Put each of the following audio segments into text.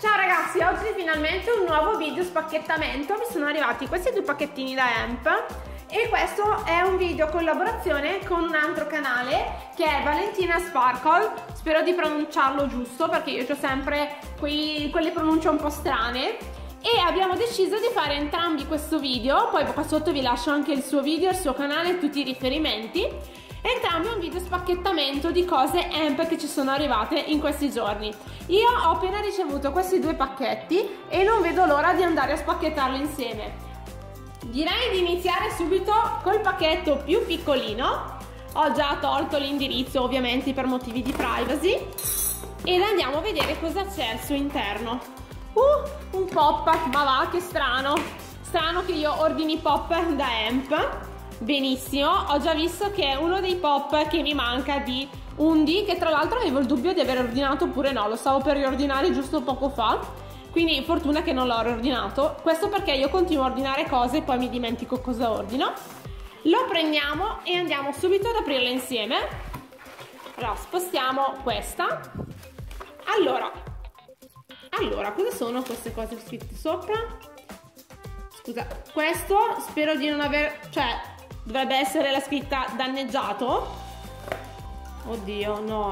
Ciao ragazzi, oggi finalmente un nuovo video spacchettamento. Mi sono arrivati questi due pacchettini da Hemp e questo è un video collaborazione con un altro canale che è Valentina Sparkle. Spero di pronunciarlo giusto perché io ho sempre quelle pronunce un po' strane. E abbiamo deciso di fare entrambi questo video, poi qua sotto vi lascio anche il suo video, il suo canale e tutti i riferimenti. Entrambi un video spacchettamento di cose Hemp che ci sono arrivate in questi giorni. Io ho appena ricevuto questi due pacchetti e non vedo l'ora di andare a spacchettarli insieme. Direi di iniziare subito col pacchetto più piccolino. Ho già tolto l'indirizzo ovviamente per motivi di privacy ed andiamo a vedere cosa c'è al suo interno. Un pop, ma va, che strano. Strano che io ordini pop da Hemp. Benissimo, ho già visto che è uno dei pop che mi manca di Undi, che tra l'altro avevo il dubbio di aver ordinato oppure no, lo stavo per riordinare giusto poco fa, quindi fortuna che non l'ho riordinato. Questo perché io continuo a ordinare cose e poi mi dimentico cosa ordino. Lo prendiamo e andiamo subito ad aprirlo insieme. Allora, spostiamo questa. Allora, cosa sono queste cose scritte sopra? Scusa, questo spero di non aver... cioè, dovrebbe essere la scritta danneggiato. Oddio, no,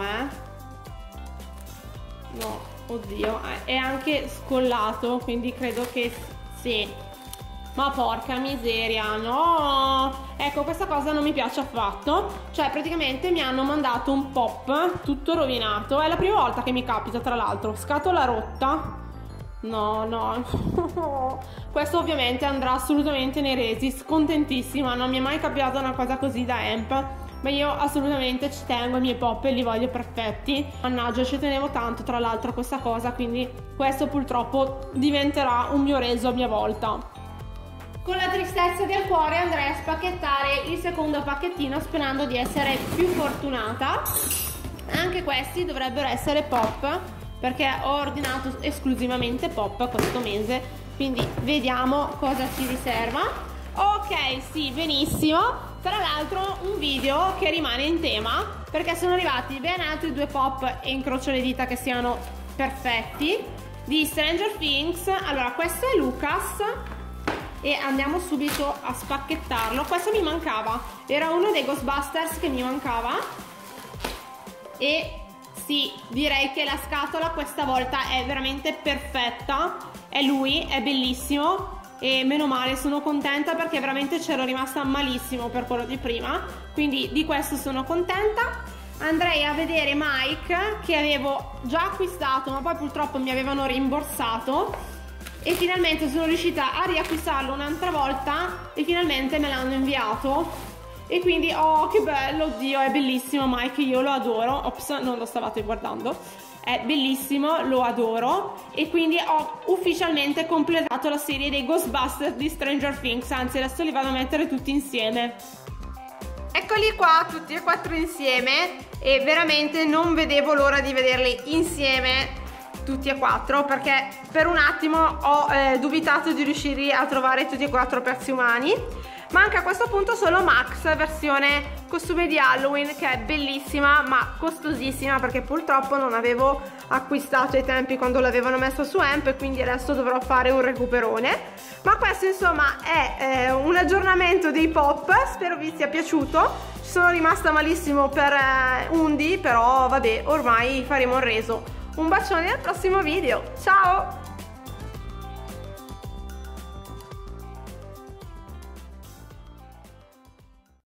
no, oddio, è anche scollato, quindi credo che sì. Ma porca miseria, no. Ecco, questa cosa non mi piace affatto. Cioè, praticamente mi hanno mandato un pop tutto rovinato. È la prima volta che mi capita, tra l'altro. Scatola rotta. No. Questo ovviamente andrà assolutamente nei resi. Scontentissima, non mi è mai capitata una cosa così da Hemp, ma io assolutamente ci tengo ai miei pop e li voglio perfetti. Mannaggia, ci tenevo tanto tra l'altro a questa cosa, quindi questo purtroppo diventerà un mio reso a mia volta. Con la tristezza del cuore andrei a spacchettare il secondo pacchettino sperando di essere più fortunata. Anche questi dovrebbero essere pop, perché ho ordinato esclusivamente pop questo mese, quindi vediamo cosa ci riserva. Ok, sì, benissimo. Tra l'altro un video che rimane in tema, perché sono arrivati ben altri due pop e incrocio le dita che siano perfetti, di Stranger Things. Allora, questo è Lucas e andiamo subito a spacchettarlo. Questo mi mancava, era uno dei Ghostbusters che mi mancava. E sì, direi che la scatola questa volta è veramente perfetta. È lui, è bellissimo e meno male, sono contenta perché veramente c'ero rimasta malissimo per quello di prima, quindi di questo sono contenta. Andrei a vedere Mike, che avevo già acquistato ma poi purtroppo mi avevano rimborsato e finalmente sono riuscita a riacquistarlo un'altra volta e finalmente me l'hanno inviato. E quindi, oh che bello, oddio, è bellissimo Mike, io lo adoro. Ops, non lo stavate guardando. È bellissimo, lo adoro. E quindi ho ufficialmente completato la serie dei Ghostbusters di Stranger Things. Anzi, adesso li vado a mettere tutti insieme. Eccoli qua, tutti e quattro insieme. E veramente non vedevo l'ora di vederli insieme tutti e quattro, perché per un attimo ho dubitato di riuscire a trovare tutti e quattro pezzi umani. Manca a questo punto solo Max versione costume di Halloween, che è bellissima ma costosissima, perché purtroppo non avevo acquistato ai tempi quando l'avevano messo su Hemp e quindi adesso dovrò fare un recuperone. Ma questo insomma è un aggiornamento dei pop, spero vi sia piaciuto. Ci sono rimasta malissimo per Undi, però vabbè, ormai faremo il reso. Un bacione al prossimo video, ciao!